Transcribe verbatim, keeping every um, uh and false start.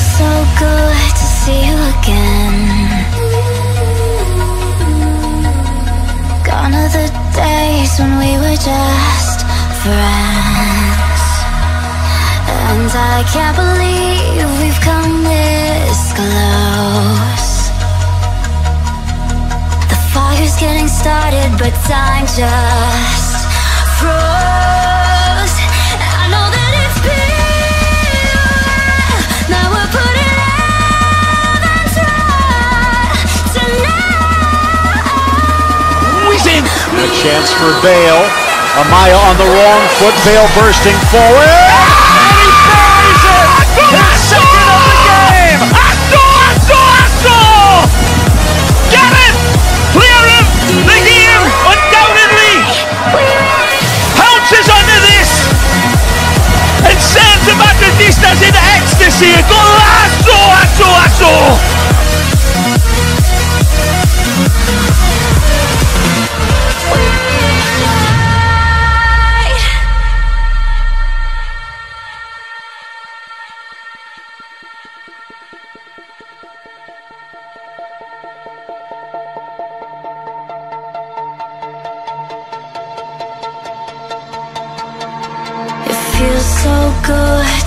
so good to see you again. Gone are the days when we were just friends, and I can't believe we've come this close. The fire's getting started, but time just froze. I know that it's been, now we're putting heaven tonight. Whizzing! A chance for Bale. Amaya on the wrong foot. Bale bursting forward. And he buries it! His second of the game! Asso! Asso! Asso! Get it! Clear him! The game undoubtedly pounces onto this and sends the Madridistas into ecstasy. Golazo! Asso! Asso! Feels so good